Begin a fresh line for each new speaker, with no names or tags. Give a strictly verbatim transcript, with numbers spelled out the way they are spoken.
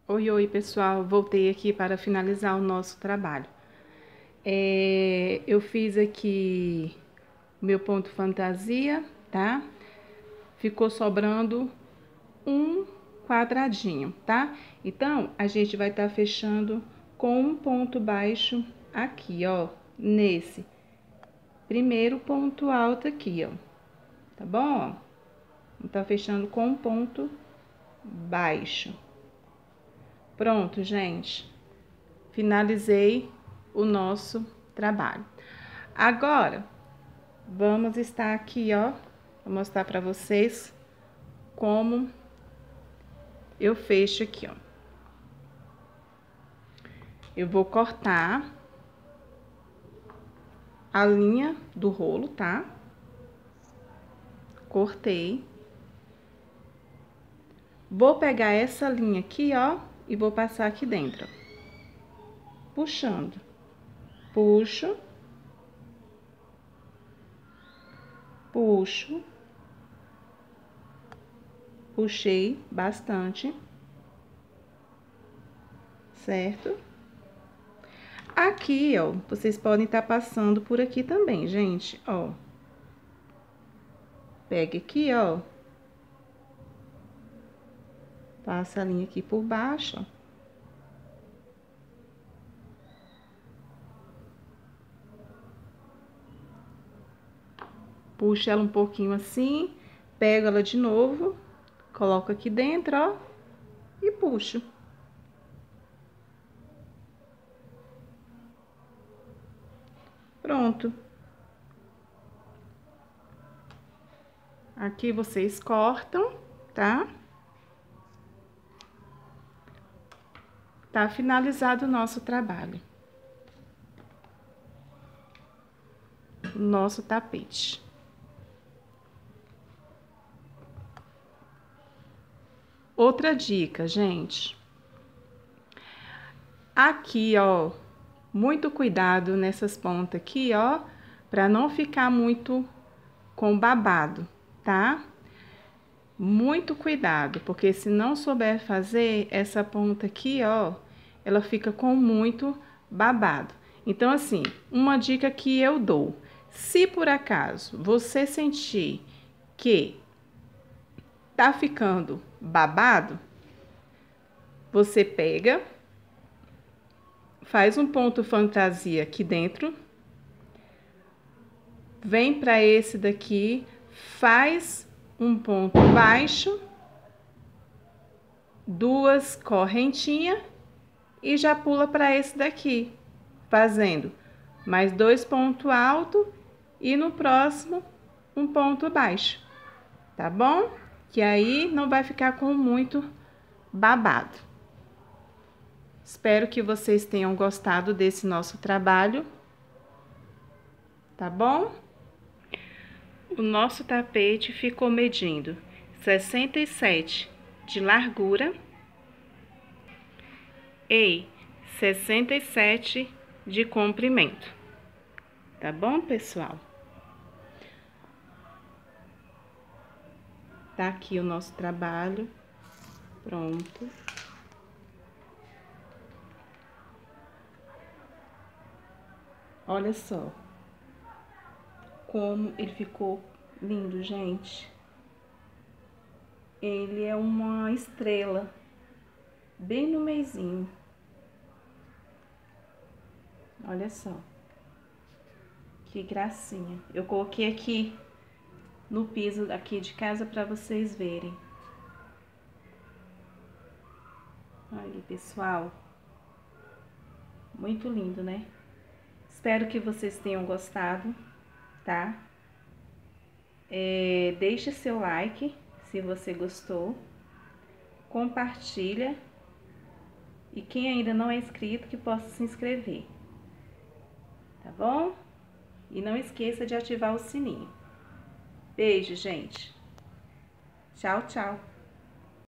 Oi, oi, pessoal. Voltei aqui para finalizar o nosso trabalho. É, eu fiz aqui meu ponto fantasia, tá? Ficou sobrando um quadradinho, tá? Então, a gente vai estar tá fechando com um ponto baixo aqui, ó, nesse primeiro ponto alto aqui, ó. Tá bom? Ó, tá fechando com um ponto baixo. Pronto, gente. Finalizei o nosso trabalho. Agora, vamos estar aqui, ó, vou mostrar para vocês como eu fecho aqui, ó. Eu vou cortar a linha do rolo, tá? Cortei. Vou pegar essa linha aqui, ó, e vou passar aqui dentro, ó. Puxando. Puxo. Puxo. Puxei bastante. Certo? Aqui, ó, vocês podem estar passando por aqui também, gente, ó. Pega aqui, ó. Passa a linha aqui por baixo, ó. Puxa ela um pouquinho assim, pego ela de novo, coloco aqui dentro, ó, e puxo. Pronto. Aqui vocês cortam, tá? Tá finalizado o nosso trabalho. Nosso tapete. Outra dica, gente. Aqui, ó, muito cuidado nessas pontas aqui, ó, pra não ficar muito com babado, tá? Muito cuidado, porque se não souber fazer, essa ponta aqui, ó, ela fica com muito babado. Então, assim, uma dica que eu dou, se por acaso você sentir que tá ficando babado, você pega, faz um ponto fantasia aqui dentro, vem para esse daqui, faz um ponto baixo, duas correntinhas e já pula para esse daqui, fazendo mais dois pontos altos e no próximo um ponto baixo, tá bom? Que aí não vai ficar com muito babado. Espero que vocês tenham gostado desse nosso trabalho, tá bom? O nosso tapete ficou medindo sessenta e sete de largura e sessenta e sete de comprimento, tá bom, pessoal? Tá aqui o nosso trabalho, pronto. Olha só como ele ficou lindo, gente. Ele é uma estrela, bem no meizinho. Olha só. Que gracinha. Eu coloquei aqui no piso aqui de casa para vocês verem. Olha, pessoal. Muito lindo, né? Espero que vocês tenham gostado, tá? É, deixe seu like se você gostou. Compartilha. E quem ainda não é inscrito, que possa se inscrever. Tá bom? E não esqueça de ativar o sininho. Beijo, gente. Tchau, tchau.